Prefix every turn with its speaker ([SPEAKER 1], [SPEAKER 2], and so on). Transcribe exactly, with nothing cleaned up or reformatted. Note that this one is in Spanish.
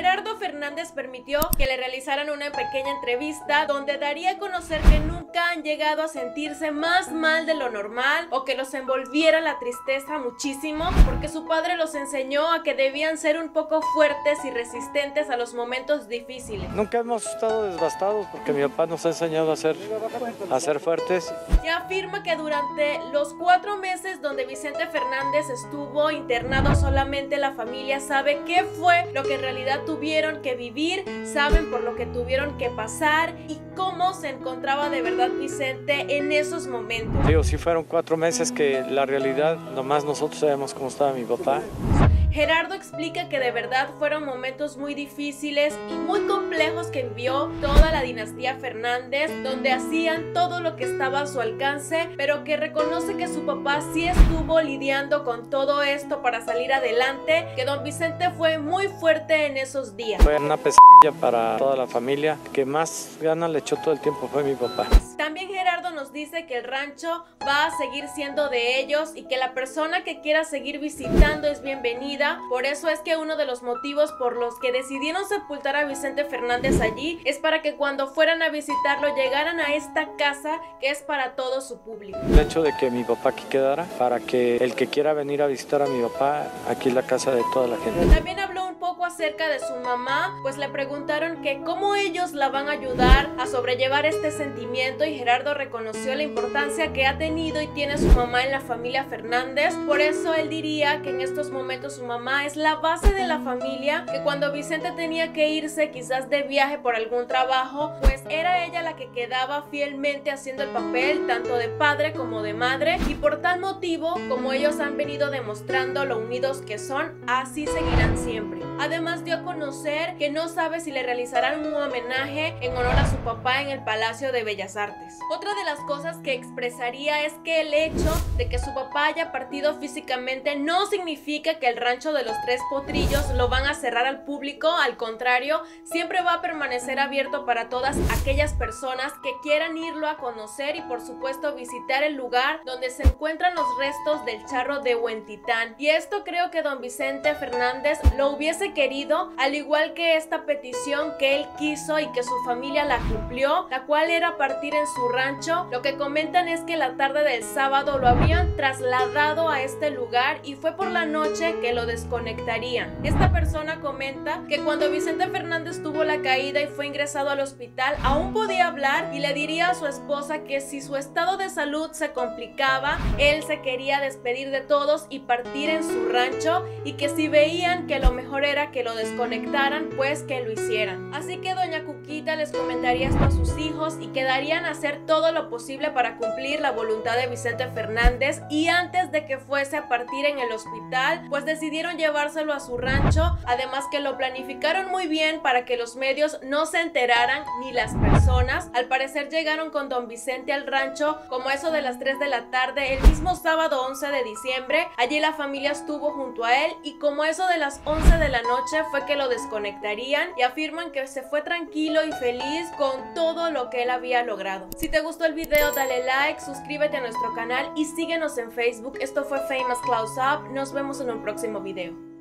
[SPEAKER 1] Gerardo Fernández permitió que le realizaran una pequeña entrevista donde daría a conocer que nunca han llegado a sentirse más mal de lo normal o que los envolviera la tristeza muchísimo, porque su padre los enseñó a que debían ser un poco fuertes y resistentes a los momentos difíciles.
[SPEAKER 2] Nunca hemos estado devastados porque mi papá nos ha enseñado a ser, a ser fuertes.
[SPEAKER 1] Y afirma que durante los cuatro meses donde Vicente Fernández estuvo internado, solamente la familia sabe qué fue lo que en realidad tuvieron que vivir, saben por lo que tuvieron que pasar y cómo se encontraba de verdad Vicente en esos momentos.
[SPEAKER 2] Digo, sí fueron cuatro meses que la realidad, nomás nosotros sabemos cómo estaba mi papá.
[SPEAKER 1] Gerardo explica que de verdad fueron momentos muy difíciles y muy complejos que vivió toda la dinastía Fernández, donde hacían todo lo que estaba a su alcance, pero que reconoce que su papá sí estuvo lidiando con todo esto para salir adelante, que don Vicente fue muy fuerte en esos días.
[SPEAKER 2] Fue una pesadilla para toda la familia, que más ganas le echó todo el tiempo fue mi papá.
[SPEAKER 1] También Gerardo nos dice que el rancho va a seguir siendo de ellos y que la persona que quiera seguir visitando es bienvenida. Por eso es que uno de los motivos por los que decidieron sepultar a Vicente Fernández allí es para que cuando fueran a visitarlo llegaran a esta casa que es para todo su público.
[SPEAKER 2] El hecho de que mi papá aquí quedara, para que el que quiera venir a visitar a mi papá, aquí es la casa de toda la gente.
[SPEAKER 1] También habló un poco acerca de su mamá, pues le preguntaron que cómo ellos la van a ayudar a sobrellevar este sentimiento, y Gerardo reconoció la importancia que ha tenido y tiene su mamá en la familia Fernández. Por eso él diría que en estos momentos su mamá es la base de la familia, que cuando Vicente tenía que irse quizás de viaje por algún trabajo, pues era ella la que quedaba fielmente haciendo el papel tanto de padre como de madre, y por tal motivo, como ellos han venido demostrando lo unidos que son, así seguirán siempre. Además dio a conocer que no sabe si le realizarán un homenaje en honor a su papá en el Palacio de Bellas Artes. Otra de las cosas que expresaría es que el hecho de que su papá haya partido físicamente no significa que el rancho de los Tres Potrillos lo van a cerrar al público, al contrario, siempre va a permanecer abierto para todas aquellas personas que quieran irlo a conocer y por supuesto visitar el lugar donde se encuentran los restos del charro de Huentitán. Y esto creo que don Vicente Fernández lo hubiese querido, al igual que esta petición que él quiso y que su familia la cumplió, la cual era partir en su rancho. Lo que comentan es que la tarde del sábado lo habían trasladado a este lugar y fue por la noche que lo desconectarían. Esta persona comenta que cuando Vicente Fernández tuvo la caída y fue ingresado al hospital, aún podía hablar y le diría a su esposa que si su estado de salud se complicaba, él se quería despedir de todos y partir en su rancho, y que si veían que lo mejor era que lo desconectaran, pues que lo hicieran. Así que doña Cuquita les comentaría esto a sus hijos y quedarían a hacer todo lo posible para cumplir la voluntad de Vicente Fernández, y antes de que fuese a partir en el hospital, pues decidieron llevárselo a su rancho, además que lo planificaron muy bien para que los medios no se enteraran ni las personas. Al parecer llegaron con don Vicente al rancho como eso de las tres de la tarde el mismo sábado once de diciembre. Allí la familia estuvo junto a él y como eso de las once de la noche fue que lo desconectarían, y afirman que se fue tranquilo y feliz con todo lo que él había logrado. Si te gustó el video, dale like, suscríbete a nuestro canal y síguenos en Facebook. Esto fue Famous Close Up. Nos vemos en un próximo video.